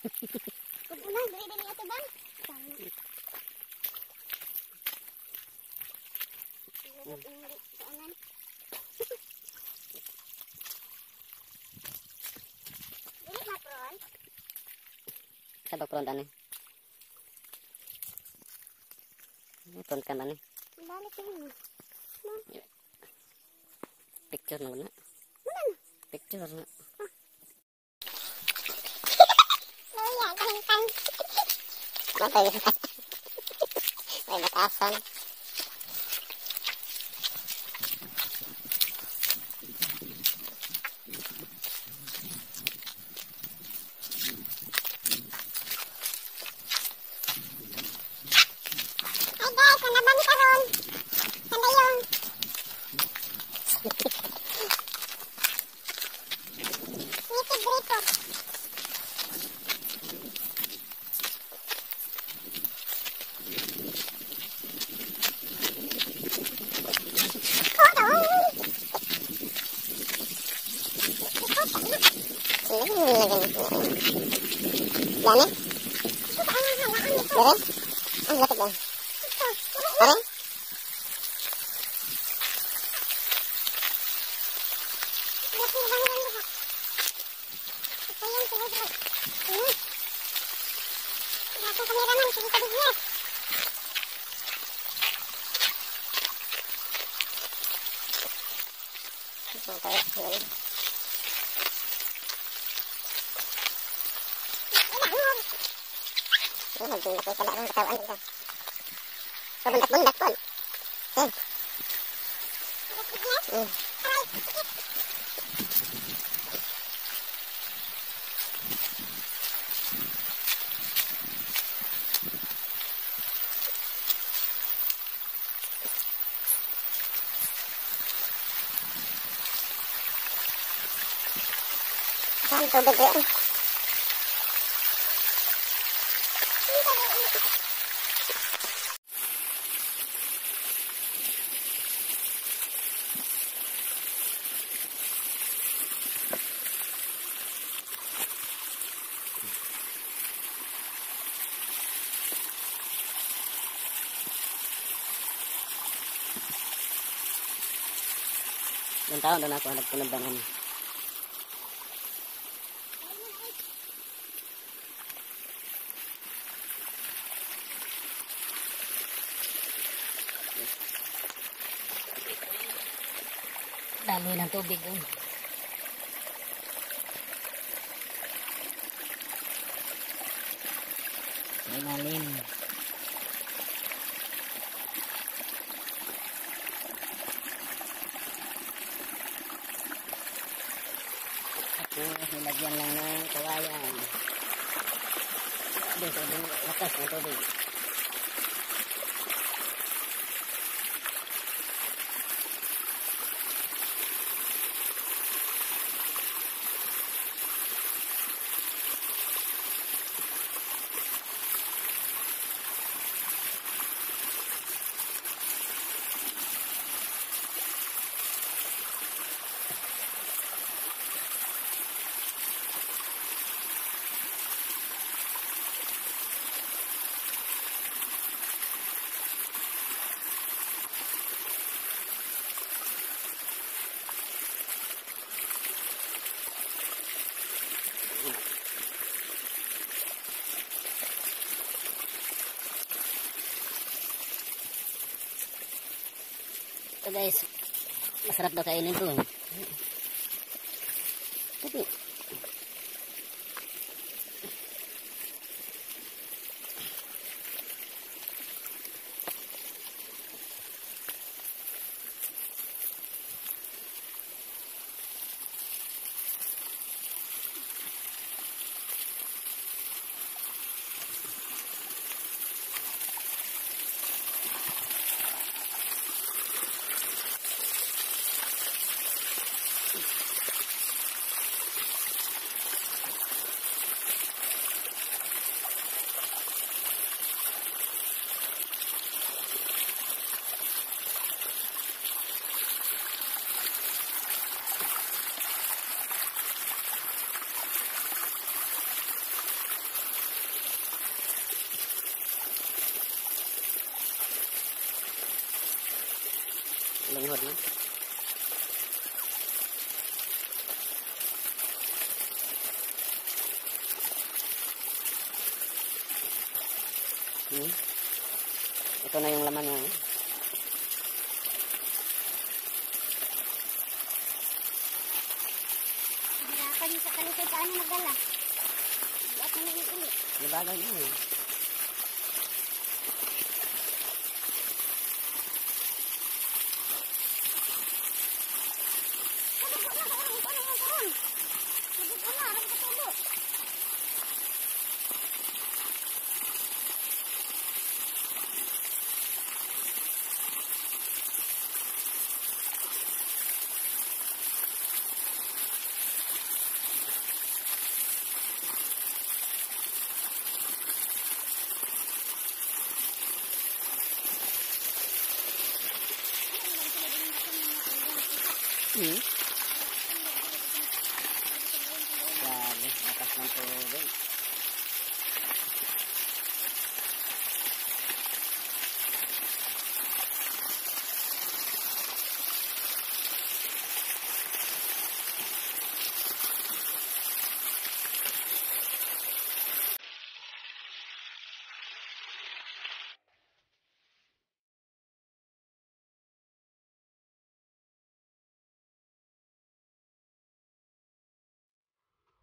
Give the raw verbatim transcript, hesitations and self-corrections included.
Kupunan, dili-dili ito bang? Sa bakron ani. Ipon kan ani. Balik ini. Picture na na. Picture na. Loya, gantang. Matay. May batasan. Lani? Dere? Ang lapit lang. Dere? Ini lagi aku kada nang katawan kita. Kabundak-bundak pun. Eh. Hmm. Saan tubig yun? Yung taon doon ako nagpunabdangan. Dami ng tubig yun. May malim. Nilagyan lang ng kawayan. Dito, dito, lakas ng tubig. So guys, masarap daw kainin to. Tapi Hmm? Ito na yung laman niya. Eh. Hirapan niyo sa kalisay paano magdala. At na uli. Nabagay na yun. Kadugo na, kadugo na yung karon. Kadugo na, harap ka tulo. Hmm?